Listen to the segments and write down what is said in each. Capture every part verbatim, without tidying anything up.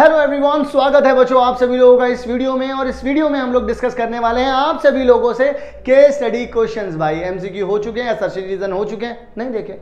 Hello everyone, स्वागत है बच्चों आप सभी लोगों का इस वीडियो में। और इस वीडियो में हम लोग डिस्कस करने वाले हैं आप सभी लोगों से केस स्टडी क्वेश्चंस। भाई एमसीक्यू हो चुके हैं, असर्शन रीजन हो चुके हैं, नहीं देखे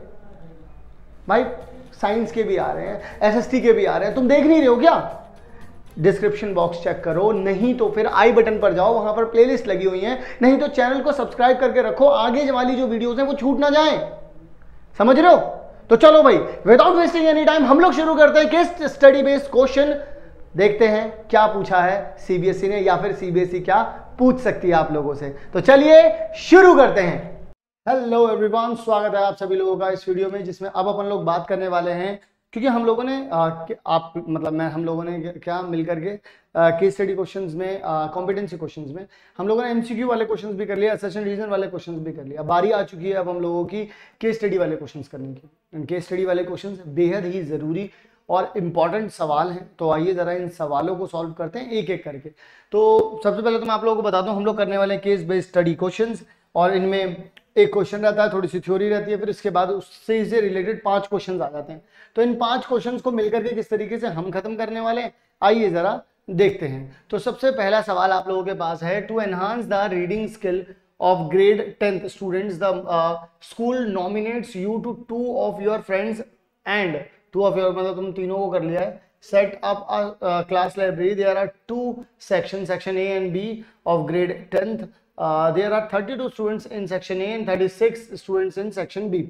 भाई? साइंस के भी आ रहे हैं, एसएसटी के भी आ रहे हैं, तुम देख नहीं रहे हो क्या? डिस्क्रिप्शन बॉक्स चेक करो, नहीं तो फिर आई बटन पर जाओ, वहां पर प्लेलिस्ट लगी हुई है, नहीं तो चैनल को सब्सक्राइब करके रखो, आगे वाली जो वीडियोस हैं वो छूट ना जाए। समझ रहे हो? तो चलो भाई, विदाउट वेस्टिंग एनी टाइम हम लोग शुरू करते हैं केस स्टडी बेस्ड क्वेश्चन। देखते हैं क्या पूछा है सीबीएसई ने, या फिर सीबीएसई क्या पूछ सकती है आप लोगों से। तो चलिए शुरू करते हैं। हेलो एवरीवन, स्वागत है आप सभी लोगों का इस वीडियो में, जिसमें अब अपन लोग बात करने वाले हैं, क्योंकि हम लोगों ने आ, आप मतलब मैं हम लोगों ने क्या मिल करके केस स्टडी क्वेश्चंस में, कॉम्पिटेंसी क्वेश्चंस में हम लोगों ने एमसीक्यू वाले क्वेश्चंस भी कर लिया, असर्शन रीजन वाले क्वेश्चंस भी कर लिया। बारी आ चुकी है अब हम लोगों की केस स्टडी वाले क्वेश्चंस करने की। केस स्टडी वाले क्वेश्चंस बेहद ही जरूरी और इम्पॉर्टेंट सवाल हैं, तो आइए जरा इन सवालों को सॉल्व करते हैं एक एक करके। तो सबसे पहले तो मैं आप लोगों को बता दूं, हम लोग करने वाले हैं केस बेस्ड स्टडी क्वेश्चंस, और इनमें एक क्वेश्चन रहता है, थोड़ी सी थ्योरी रहती है, फिर इसके बाद उससे से रिलेटेड पांच क्वेश्चंस आ जाते हैं। तो इन पांच क्वेश्चंस को मिलकर के किस तरीके से हम खत्म करने वाले हैं, आइए जरा देखते हैं। तो सबसे पहला सवाल आप लोगों के पास है, to enhance the reading skill of grade tenth students the school nominates you two two of your friends and two of your, मतलब तुम तीनों को कर लिया है, set up a class library. There are two section, section A and B of grade tenth. Uh, there are thirty-two students in section A and thirty-six students in section B।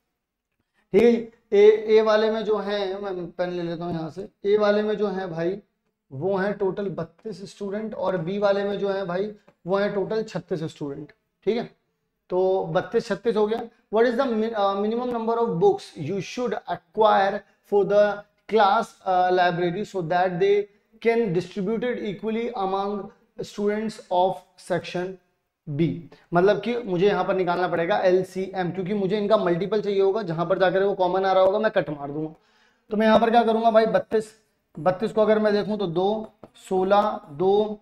ठीक है जी। ए ए वाले में जो है, मैं पेन ले लेता हूँ यहाँ से, ए वाले में जो है भाई वो है टोटल बत्तीस स्टूडेंट, और बी वाले में जो है भाई वो है टोटल छत्तीस स्टूडेंट। ठीक है, तो बत्तीस छत्तीस हो गया। What is the minimum number of books you should acquire for the class library so that they can distributed equally among students of section B. मतलब कि मुझे यहाँ पर निकालना पड़ेगा एलसीएम, क्योंकि मुझे इनका मल्टीपल चाहिए होगा, जहां पर जाकर वो कॉमन आ रहा होगा मैं कट मार दूंगा। तो मैं यहाँ पर क्या करूंगा भाई, बत्तीस बत्तीस को अगर मैं देखूं तो दो, सोलह, दो,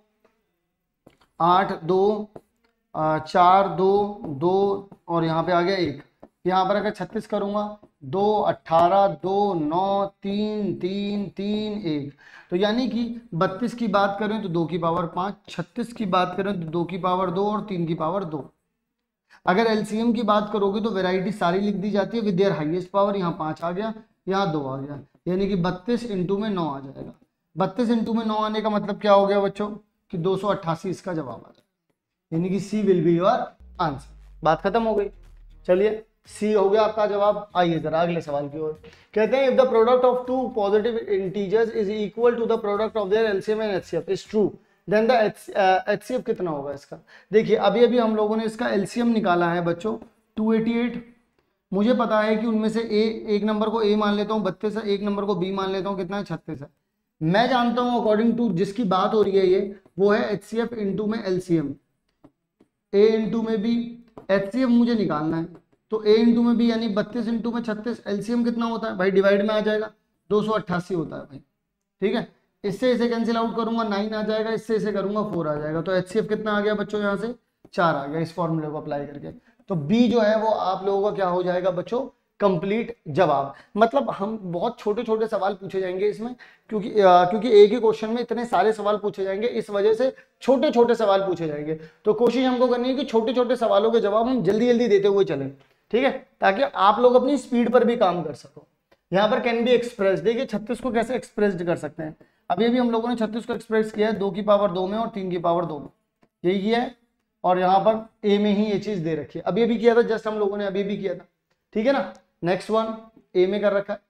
आठ, दो, चार, दो, दो, और यहाँ पे आ गया एक। यहाँ पर अगर छत्तीस करूंगा, दो, अट्ठारह, दो, नौ, तीन, तीन, तीन, एक। तो यानी कि बत्तीस की बात करें तो दो की पावर पाँच, छत्तीस की बात करें तो दो की पावर दो और तीन की पावर दो। अगर एलसीएम की बात करोगे तो वैरायटी सारी लिख दी जाती है विद देयर हाईएस्ट पावर। यहाँ पाँच आ गया, यहाँ दो आ गया, यानी कि बत्तीस इंटू में नौ आ जाएगा। बत्तीस इंटू में नौ आने का मतलब क्या हो गया बच्चों, कि दो सौ अट्ठासी इसका जवाब आ जाएगा, यानी कि C will be your answer. बात खत्म हो गई। चलिए, सी हो गया आपका जवाब। आइए जरा अगले सवाल की ओर। कहते हैं, if the product of two positive integers is equal to the product of their LCM and HCF is true, then the HCF कितना होगा इसका। देखिए अभी अभी हम लोगों ने इसका एलसीएम निकाला है बच्चों दो सौ अट्ठासी। मुझे पता है कि उनमें से ए, एक नंबर को ए मान लेता हूँ बत्तीस है, एक नंबर को बी मान लेता हूँ कितना है छत्तीस है। मैं जानता हूँ अकॉर्डिंग टू जिसकी बात हो रही है ये, वो है एचसीएफ इंटू में एलसीएम, ए इंटू में बी, एचसीएफ मुझे निकालना है। तो ए इंटू में बी यानी बत्तीस इंटू में छत्तीस, एलसीएम कितना होता है भाई, डिवाइड में आ जाएगा, दो सौ अट्ठासी होता है भाई। ठीक है, इससे इसे कैंसिल आउट करूंगा, नाइन आ जाएगा, इससे इसे करूंगा फोर आ जाएगा। तो एचसीएफ कितना आ गया बच्चों, यहाँ से चार आ गया इस फॉर्मूले को अप्लाई करके। तो बी जो है वो आप लोगों का क्या हो जाएगा बच्चों, कंप्लीट जवाब। मतलब हम बहुत छोटे छोटे सवाल पूछे जाएंगे इसमें, क्योंकि आ, क्योंकि एक ही क्वेश्चन में इतने सारे सवाल पूछे जाएंगे, इस वजह से छोटे छोटे सवाल पूछे जाएंगे। तो कोशिश हमको करनी है कि छोटे छोटे सवालों के जवाब हम जल्दी जल्दी देते हुए चलें, ठीक है, ताकि आप लोग अपनी स्पीड पर भी काम कर सको। यहाँ पर कैन बी एक्सप्रेस, देखिए छत्तीस को कैसे एक्सप्रेस कर सकते हैं। अभी अभी हम लोगों ने छत्तीस को एक्सप्रेस किया है दो की पावर दो में और तीन की पावर दो में, यही किया है। और यहाँ पर ए में ही ये चीज दे रखी है, अभी अभी किया था, जस्ट हम लोगों ने अभी भी किया था। ठीक है ना, नेक्स्ट वन ए में कर रखा है,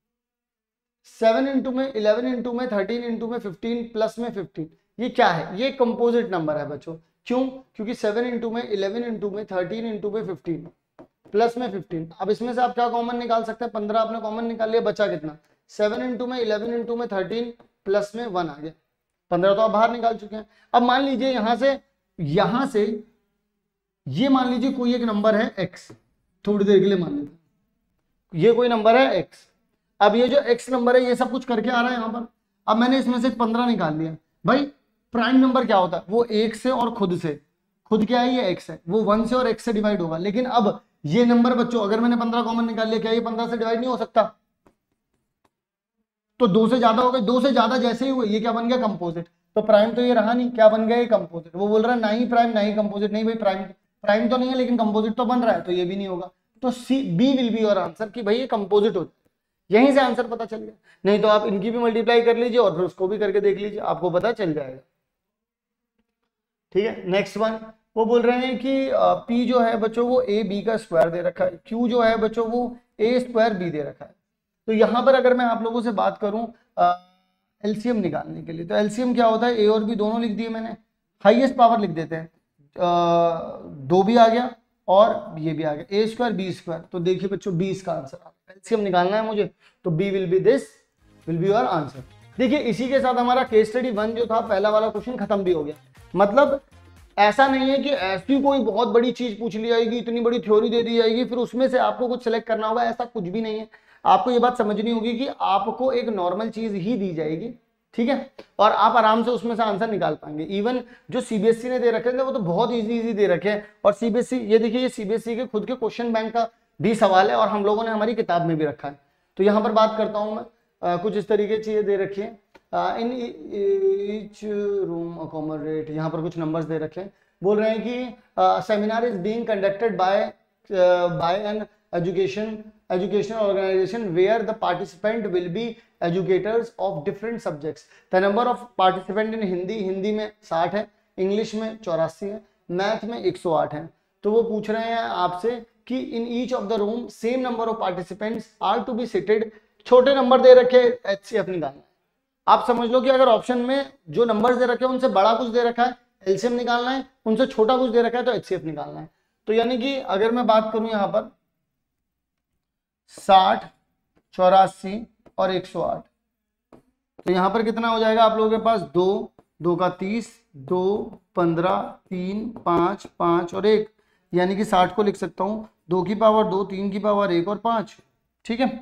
सेवन इंटू में, इलेवन इंटू में, थर्टीन इंटू में, फिफ्टीन प्लस में फिफ्टीन। ये क्या है, ये कंपोजिट नंबर है बच्चों। क्यों, क्योंकि सेवन इंटू में, इलेवन इंटू में, थर्टीन इंटू में, फिफ्टीन प्लस में फिफ्टीन। अब इसमें से आप क्या कॉमन निकाल सकते हैं, पंद्रह आपने कॉमन निकाल लिया, बचा कितना, सेवन इंटू में, इलेवन इंटू में, थर्टीन प्लस में वन आ गया, पंद्रह तो आप बाहर निकाल चुके हैं। अब मान लीजिए यहां से यहां से ये मान लीजिए कोई एक नंबर है एक्स, थोड़ी देर के लिए मान लेते हैं ये कोई नंबर है एक्स। अब ये जो एक्स नंबर है ये सब कुछ करके आ रहा है यहाँ पर। अब मैंने इसमें से पंद्रह निकाल लिया। भाई प्राइम नंबर क्या होता है, वो एक से और खुद से, खुद क्या है ये एक्स है, वो वन से और एक्स से डिवाइड होगा। लेकिन अब ये नंबर बच्चों अगर मैंने पंद्रह कॉमन निकाल लिया, क्या ये पंद्रह से डिवाइड नहीं हो सकता? तो दो से ज्यादा हो गए, दो से ज्यादा जैसे ही हुए ये क्या बन गया, कंपोजिट। तो प्राइम तो ये रहा नहीं, क्या बन गया ये कंपोजिट। वो बोल रहा है ना ही प्राइम ना ही कंपोजिट, नहीं भाई प्राइम प्राइम तो नहीं है लेकिन कंपोजिट तो बन रहा है, तो ये भी नहीं होगा। तो C B will be your answer कि भाई ये कंपोजिट होता है। यहीं से आंसर पता चल गया। नहीं तो आप इनकी भी मल्टीप्लाई कर लीजिए और फिर उसको भी करके देख लीजिए, आपको पता चल जाएगा। ठीक है, नेक्स्ट वन वो बोल रहे हैं कि P जो है बच्चों वो ए बी का स्क्वायर दे रखा है, Q जो है बच्चों वो ए स्क्वायर बी दे रखा है। तो यहाँ पर अगर मैं आप लोगों से बात करूं एलसीएम निकालने के लिए, तो एलसीएम क्या होता है, ए और बी दोनों लिख दिए मैंने, हाईएस्ट पावर लिख देते हैं, आ, दो भी आ गया और ये भी आ गया, ए स्क्वायर बी स्क्वायर। तो देखिए बच्चों बी इसका आंसर आ गया, एलसीएम निकालना है मुझे, तो B will be this will be your answer. देखिए इसी के साथ हमारा केस स्टडी वन जो था पहला वाला क्वेश्चन खत्म भी हो गया। मतलब ऐसा नहीं है कि ऐसी कोई बहुत बड़ी चीज पूछ ली जाएगी, इतनी बड़ी थ्योरी दे दी जाएगी फिर उसमें से आपको कुछ सिलेक्ट करना होगा, ऐसा कुछ भी नहीं है। आपको ये बात समझनी होगी कि आपको एक नॉर्मल चीज ही दी जाएगी, ठीक है, और आप आराम से उसमें से आंसर निकाल पाएंगे। इवन जो सीबीएसई ने दे रखे हैं वो तो बहुत इजी इजी दे रखे हैं, और सीबीएसई ये देखिए ये सीबीएसई के खुद के क्वेश्चन बैंक का भी सवाल है और हम लोगों ने हमारी किताब में भी रखा है। तो यहाँ पर बात करता हूँ मैं, आ, कुछ इस तरीके की चीजें दे रखी है, इन ईच रूम अकोमोडेट, यहाँ पर कुछ नंबर्स दे रखे हैं। बोल रहे हैं कि seminar is being conducted by by an education educational organization where the participant will be educators of different subjects. The number of participant in Hindi Hindi में साठ है, इंग्लिश में चौरासी है, मैथ में एक सौ आठ है। तो वो पूछ रहे हैं आपसे कि in each of the room same number of participants are to be seated, छोटे नंबर दे रखे, एचसीएफ निकालना। आप समझ लो कि अगर ऑप्शन में जो नंबर दे रखे हैं उनसे बड़ा कुछ दे रखा है एलसीएम निकालना है, उनसे छोटा कुछ दे रखा है तो एचसीएफ निकालना है। तो यानी कि अगर मैं बात करूं यहाँ पर साठ, चौरासी और एक सौ आठ, तो यहां पर कितना हो जाएगा आप लोगों के पास, दो, दो का तीस, दो, पंद्रह, तीन, पांच, पांच और एक, यानी कि साठ को लिख सकता हूं दो की पावर दो, तीन की पावर एक और पांच। ठीक है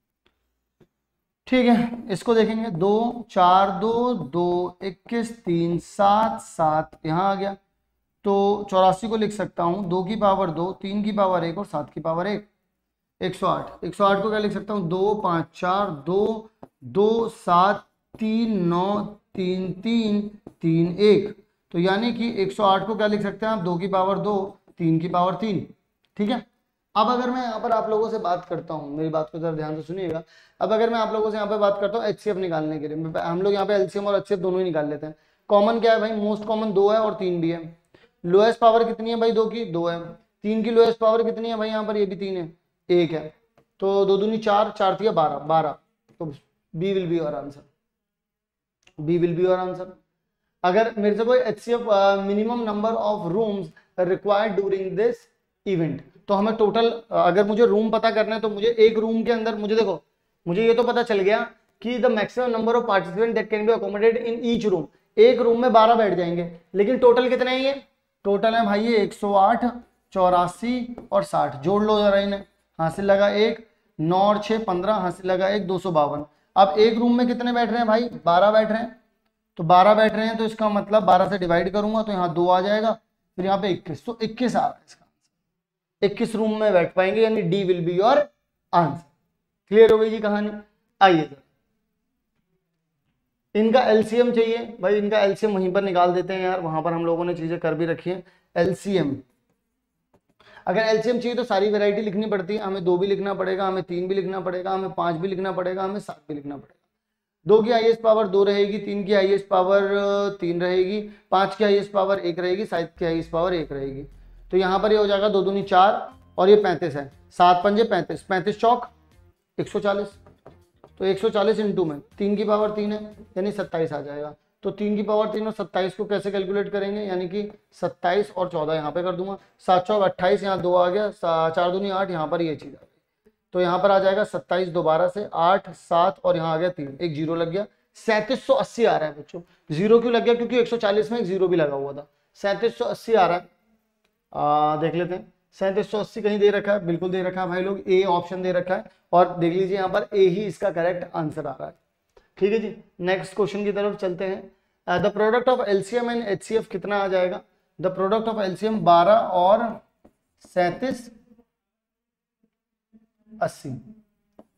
ठीक है, इसको देखेंगे, दो, चार, दो, दो, इक्कीस, तीन, सात, सात यहाँ आ गया। तो चौरासी को लिख सकता हूं दो की पावर दो, तीन की पावर एक और सात की पावर एक, एक सौ आठ। एक सौ आठ को क्या लिख सकता हूँ, दो, पाँच, चार, दो, दो, सात, तीन, नौ, तीन, तीन, तीन, एक। तो यानी कि एक सौ आठ को क्या लिख सकते हैं आप, दो की पावर दो, तीन की पावर तीन। ठीक है, अब अगर मैं यहाँ पर आप लोगों से बात करता हूँ, मेरी बात को जरा ध्यान से सुनिएगा। अब अगर मैं आप लोगों से यहाँ पे बात करता हूँ एचसीएफ निकालने के लिए, हम लोग यहाँ पे एलसीएम और एचसीएफ दोनों ही निकाल लेते हैं। कॉमन क्या है भाई, मोस्ट कॉमन दो है और तीन भी है। लोएस्ट पावर कितनी है भाई, दो की दो है। तीन की लोएस्ट पावर कितनी है भाई, यहाँ पर ये भी तीन है, एक है। तो दो दूनी चार, चार थी बारह, बारह। तो B will be your answer, B will be your answer. अगर मेरे से कोई HCF minimum number of rooms required during this event, तो हमें टोटल अगर मुझे रूम पता करना है तो मुझे एक रूम के अंदर, मुझे देखो मुझे ये तो पता चल गया कि the maximum number of participant that can be accommodated in each room, एक रूम में बारह बैठ जाएंगे। लेकिन टोटल कितने हैं, ये टोटल है भाई ये एक सौ आठ, चौरासी और साठ, जोड़ लो जरा इन्हें, हासिल लगा एक, नौ और छः पंद्रह, हासिल लगा एक, दो सौ बावन। अब एक रूम में कितने बैठ रहे हैं भाई, बारह बैठ रहे हैं। तो बारह बैठ रहे हैं तो इसका मतलब बारह से डिवाइड करूंगा तो यहाँ दो आ जाएगा, फिर यहाँ पे इक्कीस, तो इक्कीस आ रहा है इसका आंसर। इक्कीस रूम में बैठ पाएंगे, यानी D will be your answer. Clear हो गई जी कहानी। आइए सर, इनका एलसीएम चाहिए भाई, इनका एलसीएम वहीं पर निकाल देते हैं यार, वहां पर हम लोगों ने चीजें कर भी रखी है। एलसीएम, अगर एलसीएम चाहिए तो सारी वैरायटी लिखनी पड़ती है, हमें दो भी लिखना पड़ेगा, हमें तीन भी लिखना पड़ेगा, हमें पांच भी लिखना पड़ेगा, हमें सात भी लिखना पड़ेगा। दो की हाईएस्ट पावर दो रहेगी, तीन की हाईएस्ट पावर तीन रहेगी, पांच की हाईएस्ट पावर एक रहेगी, सात की हाईएस्ट पावर एक रहेगी। तो यहाँ पर ये हो जाएगा दो दूनी चार और ये पैंतीस है, सात पंजे पैंतीस, पैंतीस चौक एक सौ चालीस। तो एक सौ चालीस इंटू में तीन की पावर तीन है यानी सत्ताईस आ जाएगा। तो तीन की पावर तीन और सत्ताईस को कैसे कैलकुलेट करेंगे, यानी कि सत्ताईस और चौदह यहाँ पे कर दूंगा, सात चौक अट्ठाईस, यहाँ दो आ गया, चार दूनी आठ, यहाँ पर ये चीज आ गई। तो यहाँ पर आ जाएगा सत्ताईस दोबारा से, आठ, सात और यहाँ आ गया तीन, एक जीरो लग गया, सैंतीस सौ अस्सी आ रहा है बच्चों। जीरो क्यों लग गया, क्योंकि एक सौ चालीस में एक जीरो भी लगा हुआ था। सैंतीस सौ अस्सी आ रहा है, आ, देख लेते हैं। सैंतीस सौ अस्सी कहीं दे रखा है, बिल्कुल दे रखा है भाई लोग, ए ऑप्शन दे रखा है और देख लीजिए यहाँ पर ए ही इसका करेक्ट आंसर आ रहा है। ठीक है जी, नेक्स्ट क्वेश्चन की तरफ चलते हैं। The product of LCM and HCF कितना आ जाएगा, द प्रोडक्ट ऑफ एलसीएम बारह और सैंतीस अस्सी।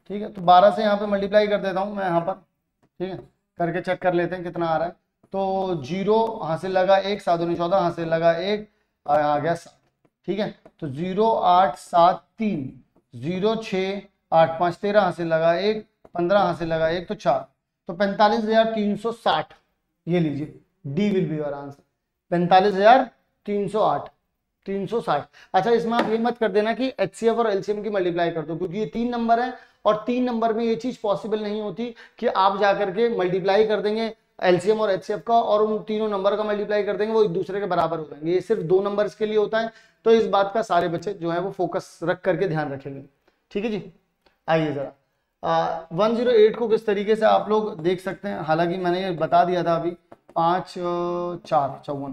ठीक है, तो बारह से यहाँ पे मल्टीप्लाई कर देता हूँ मैं यहाँ पर, ठीक है, करके चेक कर लेते हैं कितना आ रहा है। तो जीरो हासिल लगा एक, सात दूनी चौदह, हासिल लगा एक, आ गया सात, ठीक है। तो जीरो आठ सात तीन, जीरो छः आठ पाँच तेरह, हासिल लगा एक, पंद्रह हासिल लगा एक, तो चार, तो पैंतालीस हजार तीन सौ साठ, ये लीजिए D will be your answer, पैंतालीस हजार तीन सौ आठ, तीन सौ साठ। अच्छा, इसमें आप ये मत कर देना कि एचसीएफ और एलसीएम की मल्टीप्लाई कर दो, क्योंकि ये तीन नंबर है और तीन नंबर में ये चीज पॉसिबल नहीं होती कि आप जाकर के मल्टीप्लाई कर देंगे एलसीएम और एचसीएफ का और उन तीनों नंबर का मल्टीप्लाई कर देंगे, वो एक दूसरे के बराबर हो जाएंगे। ये सिर्फ दो नंबर्स के लिए होता है, तो इस बात का सारे बच्चे जो है वो फोकस रख करके ध्यान रखेंगे, ठीक है जी। आइए जरा वन जीरो एट को किस तरीके से आप लोग देख सकते हैं, हालांकि मैंने ये बता दिया था अभी, पाँच चार चौवन,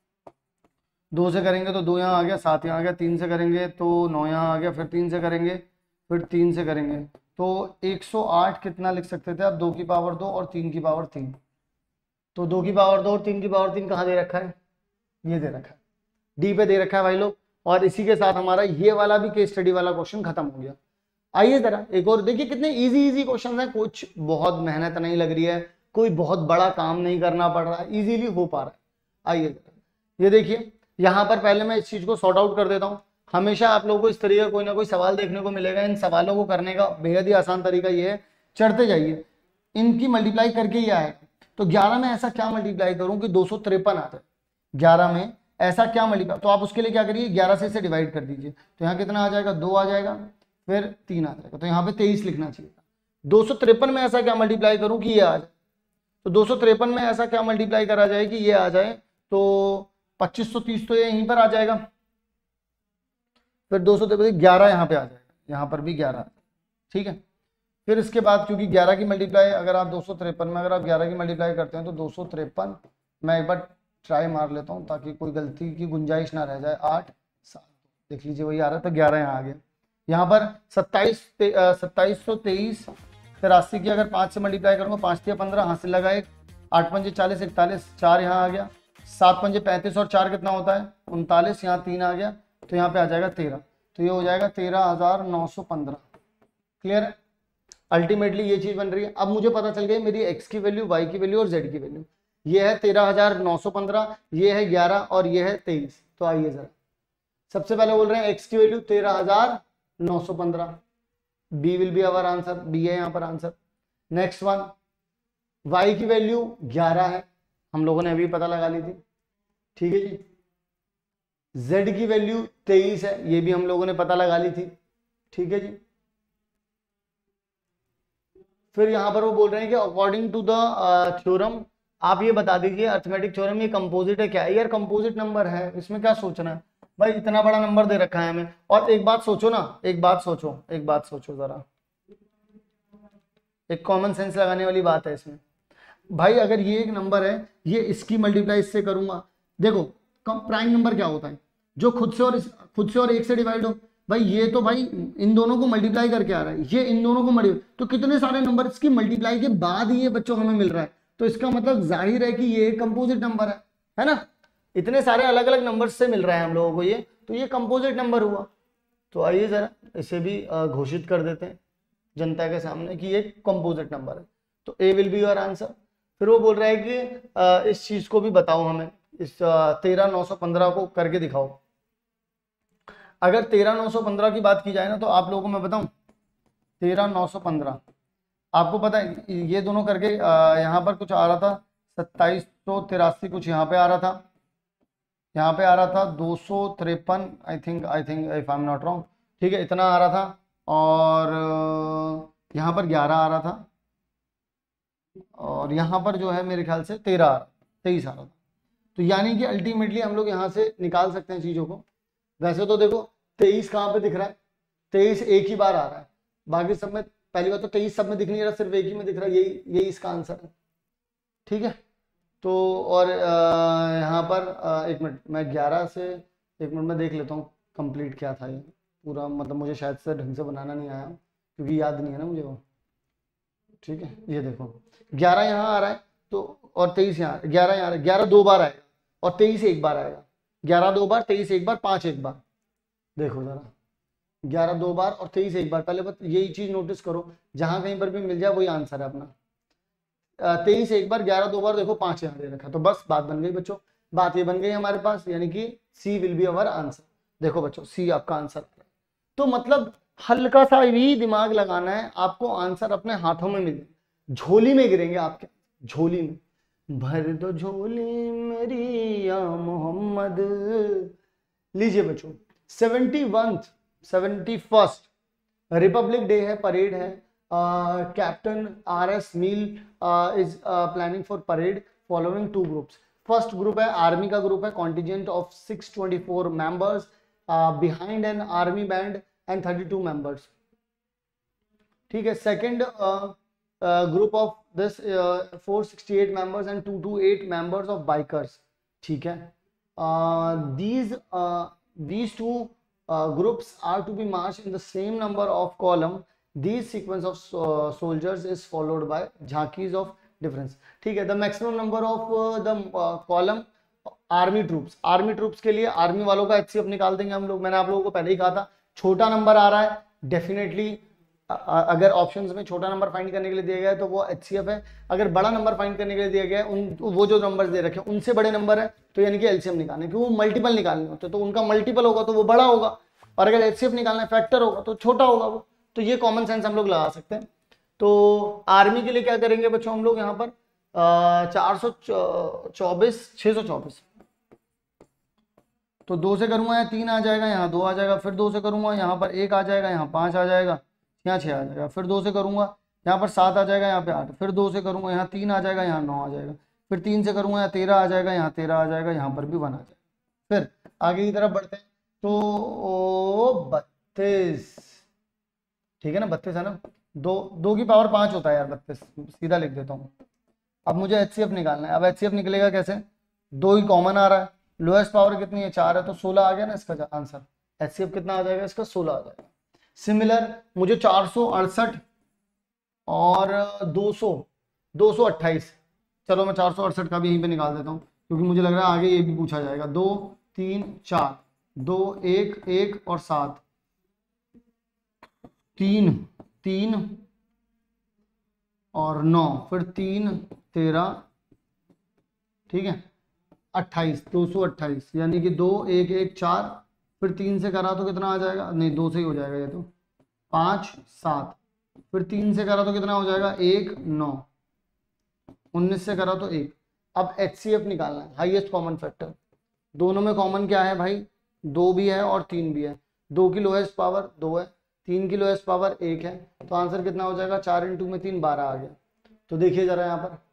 दो से करेंगे तो दो यहाँ आ गया, सात यहाँ आ गया, तीन से करेंगे तो नौ यहाँ आ गया, फिर तीन से करेंगे, फिर तीन से करेंगे तो एक सौ आठ कितना लिख सकते थे आप, दो की पावर दो और तीन की पावर तीन। तो दो की पावर दो और तीन की पावर तीन कहाँ दे रखा है, ये दे रखा है, डी पे दे रखा है भाई लोग। और इसी के साथ हमारा ये वाला भी केस स्टडी वाला क्वेश्चन खत्म हो गया। आइए जरा एक और देखिए, कितने इजी इजी क्वेश्चन है, कुछ बहुत मेहनत नहीं लग रही है, कोई बहुत बड़ा काम नहीं करना पड़ रहा है, इजीली हो पा रहा है। आइए जरा ये देखिए, यहाँ पर पहले मैं इस चीज को सॉर्ट आउट कर देता हूँ। हमेशा आप लोगों को इस तरीके का कोई ना कोई सवाल देखने को मिलेगा, इन सवालों को करने का बेहद ही आसान तरीका ये है, चढ़ते जाइए, इनकी मल्टीप्लाई करके ही आए। तो ग्यारह में ऐसा क्या मल्टीप्लाई करूं कि दो सौ तिरपन आ जाए, ग्यारह में ऐसा क्या मल्टीप्लाई, तो आप उसके लिए क्या करिए, ग्यारह से इसे डिवाइड कर दीजिए, तो यहाँ कितना आ जाएगा, दो आ जाएगा, फिर तीन आ जाएगा, तो यहाँ पे तेईस लिखना चाहिए। दो सौ तिरपन में ऐसा क्या मल्टीप्लाई करूं कि ये आ जाए, तो दो सौ तिरपन में ऐसा क्या मल्टीप्लाई करा जाए कि ये आ जाए, तो पच्चीस सौ तीस तो ये यहीं पर आ जाएगा, फिर दो सौ तिरपन ग्यारह यहाँ पे आ जाएगा, यहाँ पर भी ग्यारह, ठीक है। फिर इसके बाद क्योंकि ग्यारह की मल्टीप्लाई अगर आप दो सौ तिरपन में अगर आप ग्यारह की मल्टीप्लाई करते हैं तो दो सौ तिरपन, मैं एक बार ट्राई मार लेता हूँ ताकि कोई गलती की गुंजाइश ना रह जाए, आठ सात, देख लीजिए वही आ रहा है, तो ग्यारह यहाँ आ गया। यहाँ पर सत्ताईस सत्ताईस सौ तेईस तिरासी की अगर पाँच से मल्टीप्लाई करूँगा, पाँच तिया पंद्रह, हासिल लगा एक, आठ पंजे चालीस, इकतालीस, चार यहाँ आ गया, सात पंजे पैंतीस और चार कितना होता है उनतालीस, यहाँ तीन आ गया, तो यहाँ पे आ जाएगा तेरह, तो ये हो जाएगा तेरह हजार नौ सौ पंद्रह। क्लियर है, अल्टीमेटली ये चीज बन रही है। अब मुझे पता चल गई मेरी एक्स की वैल्यू, वाई की वैल्यू और जेड की वैल्यू, ये है तेरह हजार नौ सौ पंद्रह, ये है ग्यारह और ये है तेईस। तो आइए जरा सबसे पहले बोल रहे हैं एक्स की वैल्यू तेरह हजार नौ सौ पंद्रह, B will be our answer, B है यहाँ पर आंसर। नेक्स्ट वन, वाई की वैल्यू ग्यारह है, हम लोगों ने अभी पता लगा ली थी, ठीक है जी। z की वैल्यू तेईस है, ये भी हम लोगों ने पता लगा ली थी, ठीक है जी। फिर यहां पर वो बोल रहे हैं कि अकॉर्डिंग टू द थ्योरम, आप ये बता दीजिए अर्थमेटिक थ्योरम ये कंपोजिट है क्या है। यार कंपोजिट नंबर है, इसमें क्या सोचना है भाई, इतना बड़ा नंबर दे रखा है हमें। और एक बात सोचो ना, एक बात सोचो, एक बात सोचो जरा, एक कॉमन सेंस लगाने वाली बात है इसमें भाई। अगर ये एक नंबर है, ये इसकी मल्टीप्लाई इससे करूंगा, देखो प्राइम नंबर क्या होता है, जो खुद से और खुद से और एक से डिवाइड हो। भाई ये तो भाई इन दोनों को मल्टीप्लाई करके आ रहा है, ये इन दोनों को मल्टीप्लाई, तो कितने सारे नंबर इसकी मल्टीप्लाई के बाद ही ये बच्चों हमें मिल रहा है, तो इसका मतलब जाहिर है कि ये कंपोजिट नंबर है, है ना। इतने सारे अलग अलग नंबर से मिल रहा है हम लोगों को ये, तो ये कंपोजिट नंबर हुआ। तो आइए जरा इसे भी घोषित कर देते हैं जनता के सामने कि ये कंपोजिट नंबर है, तो A will be your answer. फिर वो बोल रहा है कि इस चीज को भी बताओ हमें, इस तेरह नौ सौ पंद्रह को करके दिखाओ। अगर तेरह नौ सौ पंद्रह की बात की जाए ना, तो आप लोगों को मैं बताऊं, तेरह नौ सौ पंद्रह आपको पता है ये दोनों करके यहाँ पर कुछ आ रहा था सत्ताईस सौ तिरासी, कुछ यहाँ पे आ रहा था, यहाँ पे आ रहा था दो सौ तिरपन, I think I think if I am not wrong, ठीक है, इतना आ रहा था। और यहाँ पर ग्यारह आ रहा था, और यहाँ पर जो है मेरे ख्याल से तेरह तेईस आ रहा था। तो यानी कि अल्टीमेटली हम लोग यहाँ से निकाल सकते हैं चीज़ों को। वैसे तो देखो तेईस कहाँ पे दिख रहा है, तेईस एक ही बार आ रहा है, बाकी सब में पहली बात तो तेईस सब में दिख नहीं रहा, सिर्फ एक ही में दिख रहा है, यही यही इसका आंसर है, ठीक है। तो और यहाँ पर एक मिनट मैं ग्यारह से एक मिनट में देख लेता हूँ कंप्लीट क्या था ये पूरा, मतलब मुझे शायद से ढंग से बनाना नहीं आया क्योंकि याद नहीं है ना मुझे वो, ठीक है। ये देखो ग्यारह यहाँ आ रहा है, तो और तेईस यहाँ, ग्यारह यहाँ, ग्यारह दो बार आएगा और तेईस एक बार आएगा, ग्यारह दो बार, तेईस एक बार, पाँच एक बार। देखो जरा ग्यारह दो बार और तेईस एक बार। पहले बस यही चीज नोटिस करो, जहां कहीं पर भी मिल जाए वही आंसर है अपना। तेईस एक बार, ग्यारह दो बार, देखो पांच यहाँ दे रखा, तो बस बात बन गई बच्चों। बात ये बन गई हमारे पास, यानी कि C will be our answer. देखो बच्चों सी आपका आंसर। तो मतलब हल्का सा भी दिमाग लगाना है, आपको आंसर अपने हाथों में मिले, झोली में गिरेंगे आपके, झोली में। भर दो झोली मेरी या मोहम्मद। लीजिए बच्चों, seventy one seventy first republic day है, परेड है। Captain R S Meel is planning for parade following two groups. First group है आर्मी का ग्रुप है, contingent of six twenty four members behind an army band and thirty two members. ठीक है। Second group of this four sixty eight members and two two eight members of bikers. ठीक है। These these two groups are to B march in the same number of column. These sequence of uh, soldiers is followed by झांकीज of difference। ठीक है। The maximum number of uh, the uh, column army troops, army troops के लिए army वालों का HCF निकाल देंगे हम लोग। मैंने आप लोगों को पहले ही कहा था, छोटा नंबर आ रहा है डेफिनेटली, अगर ऑप्शंस में छोटा नंबर फाइंड करने के लिए दिया गया है तो वो एचसीएफ है। अगर बड़ा नंबर फाइंड करने के लिए दिया गया है, उन वो जो नंबर दे रखे हैं उनसे बड़े नंबर है तो यानी कि एलसीएम निकालने, क्योंकि वो मल्टीपल निकालने होते हैं, तो उनका मल्टीपल होगा तो वो बड़ा होगा, और अगर एचसीएफ निकालना है फैक्टर होगा तो छोटा होगा वो। तो ये कॉमन सेंस हम लोग लगा सकते हैं। तो आर्मी के लिए क्या करेंगे बच्चों हम लोग यहाँ पर चार सौ चौबीस छह सौ चौबीस, तो दो से करूंगा यहाँ तीन आ जाएगा, यहाँ दो आ जाएगा, फिर दो से करूंगा यहाँ पर एक आ जाएगा, यहाँ पाँच आ जाएगा, यहाँ छः आ जाएगा, फिर दो से करूंगा यहाँ पर सात आ जाएगा, यहाँ पे आठ, फिर दो से करूंगा यहाँ तीन आ जाएगा, यहाँ नौ आ जाएगा, फिर तीन से करूंगा यहाँ तेरह आ जाएगा, यहाँ तेरह आ जाएगा, यहाँ पर भी वन आ जाएगा। फिर आगे की तरफ बढ़ते हैं तो बत्तीस, ठीक है ना, बत्तीस है ना, दो दो की पावर पाँच होता है यार, बत्तीस सीधा लिख देता हूँ। अब मुझे एचसीएफ निकालना है। अब एचसीएफ निकलेगा कैसे, दो ही कॉमन आ रहा है, लोएस्ट पावर कितनी है चार है, तो सोलह आ गया ना इसका आंसर। एचसीएफ कितना आ जाएगा इसका, सोलह आ जाएगा। सिमिलर मुझे चार सौ अड़सठ और दो सौ दो सौ अट्ठाईस, चलो मैं चार सौ अड़सठ का भी यहीं पे निकाल देता हूँ क्योंकि मुझे लग रहा है आगे ये भी पूछा जाएगा। दो तीन चार, दो एक एक और सात, तीन तीन और नौ, फिर तीन तेरह, ठीक है, अट्ठाईस, दो सौ अट्ठाईस, यानी कि दो एक एक चार, फिर तीन से करा तो कितना आ जाएगा, नहीं दो से ही हो जाएगा ये तो, पाँच सात, फिर तीन से करा तो कितना हो जाएगा, एक नौ, उन्नीस से करा तो एक। अब एचसीएफ निकालना है, हाईएस्ट कॉमन फैक्टर। दोनों में कॉमन क्या है भाई, दो भी है और तीन भी है। दो की लोएस्ट पावर दो है, तीन की लोएस्ट पावर एक है, तो आंसर कितना हो जाएगा, चार इंटू में तीन बारह आ गया। तो देखिए जरा यहाँ पर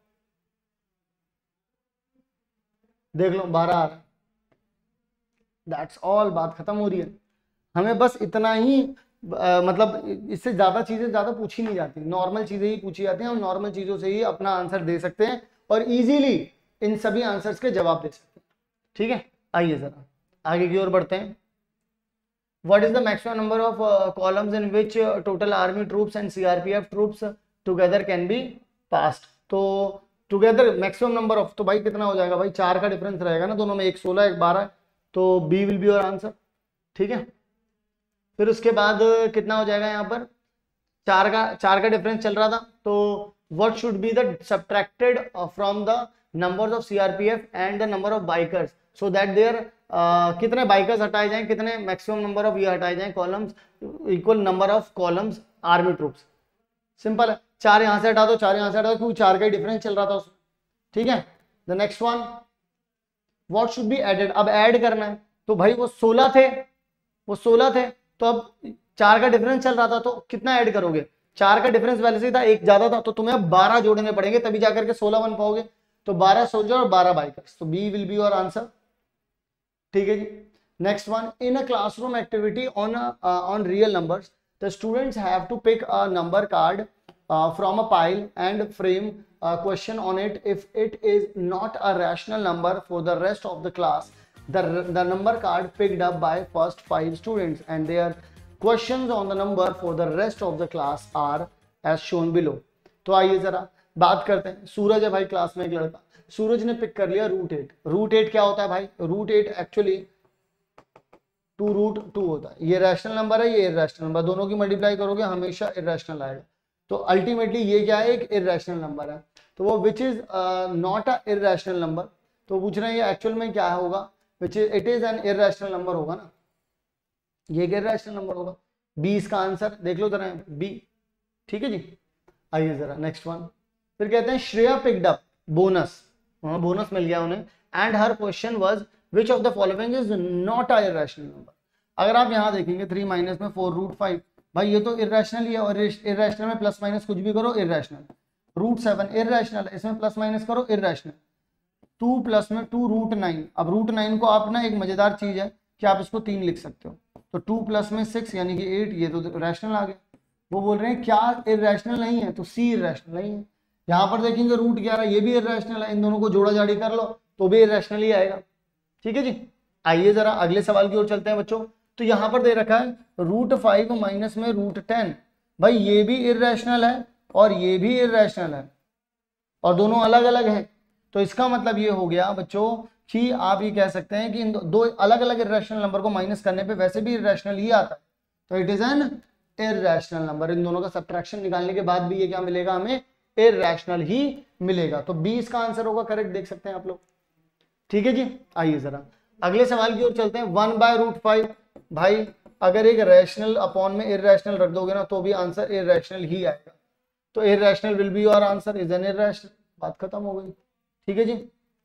देख लो बारह आ रहा है। दैट्स ऑल, बात खत्म हो रही है। हमें बस इतना ही आ, मतलब इससे ज्यादा चीजें ज्यादा पूछी नहीं जाती, नॉर्मल चीजें ही पूछी जाती हैं। हम नॉर्मल चीजों से ही अपना आंसर दे सकते हैं और इजीली इन सभी आंसर्स के जवाब दे सकते हैं। ठीक है, आइए जरा आगे की ओर बढ़ते हैं। What is the maximum number of uh, columns in which uh, total army troops and C R P F troops uh, together can be passed? तो together maximum number of, तो भाई कितना हो जाएगा भाई, चार का डिफरेंस रहेगा ना दोनों में, एक सोलह एक बारह, तो B will be your answer। ठीक है, फिर उसके बाद कितना हो जाएगा यहाँ पर, चार का चार का डिफरेंस चल रहा था, तो what should be the subtracted uh, from the numbers of C R P F and the number of bikers so that their uh, कितने बाइकर्स हटाए जाएं, कितने मैक्सिमम नंबर ऑफ ये हटाए जाएं columns equal number of columns army troops. Simple है, चार यहां से हटा दो, चार यहां से हटा दो, क्योंकि चार का ही डिफरेंस चल रहा था उसमें। ठीक है, the next one, what should be added. अब ऐड करना है, तो भाई वो सोलह थे, वो सोलह थे, तो अब चार का डिफरेंस चल रहा था, तो कितना ऐड करोगे, चार का डिफरेंस पहले से था, एक ज्यादा था, तो तुम्हें अब बारह जोड़ने पड़ेंगे तभी जाकर के सोलह बन पाओगे। तो बारह सोल्जर और बारह बाइकर्स, तो B will be your answer. ठीक है जी, next one, in a classroom activity on on real numbers the students have to pick a number card from a pile and frame question on it. If it is not a rational number for the rest of the class, the the number card picked up by first five students and their questions on the number for the rest of the class are as shown below। तो आइए जरा बात करते हैं। सूरज है भाई class में एक लड़का, सूरज ने पिक कर लिया रूट एट। रूट एट क्या होता है भाई, root eight actually two root two होता है। ये रैशनल नंबर है, ये इर्रेशनल नंबर, दोनों की मल्टीप्लाई करोगे हमेशा इर्रेशनल आएगा। तो अल्टीमेटली ये क्या है, एक इर्रेशनल नंबर है। तो वो which is not a irrational number, तो पूछ रहे हैं ये एक्चुअल में क्या होगा, which is it is an irrational number होगा ना, ये एक इर्रेशनल नंबर होगा। बी इसका आंसर देख लो जरा बी, ठीक है जी। आइए जरा नेक्स्ट वन, फिर कहते हैं Shreya picked up bonus, bonus मिल गया उन्हें, and her question was which of the following is not a irrational number. अगर आप यहाँ देखेंगे थ्री माइनस में फोर रूट फाइव, भाई ये तो इर्रेशनल ही है, और इर्रेशनल में प्लस माइनस कुछ भी करो इर्रेशनल। रूट सेवन इर्रेशनल है, इसमें प्लस माइनस करो इर्रेशनल। टू प्लस में टू रूट नाइन, अब रूट नाइन को आप ना एक मजेदार चीज है कि आप इसको तीन लिख सकते हो, तो टू प्लस में सिक्स यानी कि एट, ये तो रैशनल आ गया। वो बोल रहे हैं क्या इर्रेशनल नहीं है, तो सी इर्रेशनल नहीं है। यहाँ पर देखेंगे रूट ग्यारह, ये भी इर्रेशनल है, इन दोनों को जोड़ा जाड़ी कर लो तो भी इर्रेशनल ही आएगा, ठीक है जी। आइए जरा अगले सवाल की ओर चलते हैं बच्चों। तो यहाँ पर दे रखा है रूट फाइव माइनस में रूट टेन, भाई ये भी इर्रेशनल है और ये भी इर्रेशनल है, और दोनों अलग अलग हैं। तो इसका मतलब ये हो गया बच्चों कि आप ये कह सकते हैं कि इन दो अलग अलग इर्रेशनल नंबर को माइनस करने पे वैसे भी इर्रेशनल ही आता है, तो it is an irrational number. इन दोनों का सब्ट्रैक्शन निकालने के बाद भी ये क्या मिलेगा, हमें इर्रेशनल ही मिलेगा। तो बी इसका आंसर होगा करेक्ट, देख सकते हैं आप लोग, ठीक है जी। आइए जरा अगले सवाल की ओर चलते हैं। वन बाय रूट फाइव, भाई अगर एक रैशनल अपॉन में इर्रेशनल रख दोगे ना तो भी आंसर इर्रेशनल ही आएगा, तो irrational will be your answer, is an irrational, बात खत्म हो गई, ठीक है जी।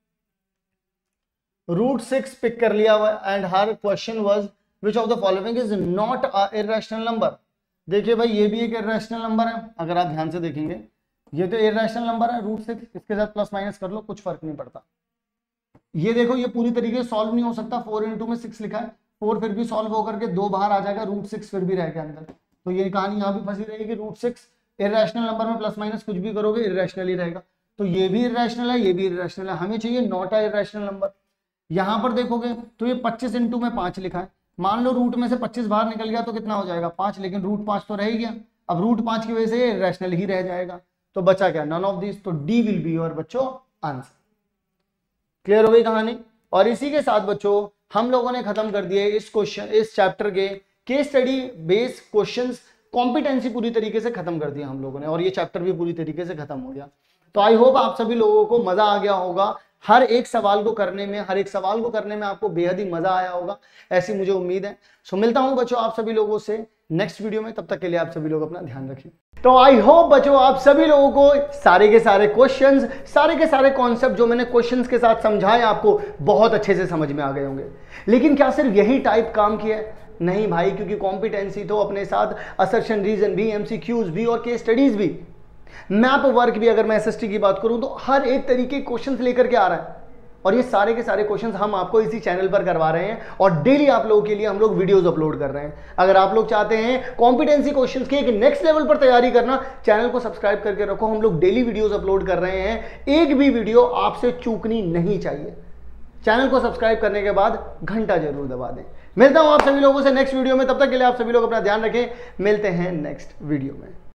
रूट सिक्स पिक कर लिया हुआ, and her question was which of the following is not a irrational number. देखिए भाई ये भी एक इर्रेशनल नंबर है, अगर आप ध्यान से देखेंगे ये तो इर्रेशनल नंबर है रूट सिक्स, इसके साथ प्लस माइनस कर लो कुछ फर्क नहीं पड़ता। ये देखो ये पूरी तरीके से सॉल्व नहीं हो सकता, फोर इंटू में सिक्स लिखा है, फोर फिर भी सॉल्व होकर के दो बाहर आ जाएगा, रूट सिक्स फिर भी रहेगा अंदर, तो ये कहानी यहाँ भी फंसी रहेगी। रूट सिक्स इर्रेशनल नंबर में प्लस माइनस कुछ भी करोगे इर्रेशनल ही रहेगा, तो ये भी इर्रेशनल है, ये भी इर्रेशनल है, हमें चाहिए नॉट अ इर्रेशनल नंबर। यहाँ पर देखोगे तो ये पच्चीस इंटू में पांच लिखा है, मान लो रूट में से पच्चीस बाहर निकल गया तो कितना हो जाएगा पांच, लेकिन रूट पांच तो रह ही गया, अब रूट पांच की वजह से ये इर्रेशनल ही रह जाएगा, तो बचा क्या, नन ऑफ दिस, तो डी विल बी योर बच्चों आंसर। क्लियर हो गई कहानी। और इसी के साथ बच्चों हम लोगों ने खत्म कर दिए इस क्वेश्चन इस चैप्टर के case study based questions, competency पूरी तरीके से खत्म कर दिया हम लोगों ने, और ये चैप्टर भी पूरी तरीके से खत्म हो गया। तो आई होप आप सभी लोगों को मजा आ गया होगा, हर एक सवाल को करने में हर एक सवाल को करने में आपको बेहद ही मजा आया होगा, ऐसी मुझे उम्मीद है। सो मिलता हूं बच्चों आप सभी लोगों से नेक्स्ट वीडियो में, तब तक के लिए आप सभी लोग अपना ध्यान रखिए। तो आई होप बच्चों आप सभी लोगों को सारे के सारे क्वेश्चंस, सारे के सारे कॉन्सेप्ट जो मैंने क्वेश्चंस के साथ समझाए आपको बहुत अच्छे से समझ में आ गए होंगे। लेकिन क्या सिर्फ यही टाइप काम किया है? नहीं भाई, क्योंकि कॉम्पिटेंसी तो अपने साथ असर्शन रीजन भी, एमसीक्यूज भी और केस स्टडीज भी, मैप वर्क भी, अगर मैं एसएसटी की बात करूं तो हर एक तरीके क्वेश्चंस लेकर के आ रहा है, और ये सारे के सारे क्वेश्चंस हम आपको इसी चैनल पर करवा रहे हैं, और डेली आप लोगों के लिए हम लोग वीडियोस अपलोड कर रहे हैं। अगर आप लोग चाहते हैं कॉम्पिटेंसी क्वेश्चंस के एक नेक्स्ट लेवल पर तैयारी करना, चैनल को सब्सक्राइब करके रखो, हम लोग डेली वीडियोस अपलोड कर रहे हैं, एक भी वीडियो आपसे चूकनी नहीं चाहिए। चैनल को सब्सक्राइब करने के बाद घंटा जरूर दबा दें। मिलता हूं आप सभी लोगों से नेक्स्ट वीडियो में, तब तक के लिए आप सभी लोग अपना ध्यान रखें, मिलते हैं नेक्स्ट वीडियो में।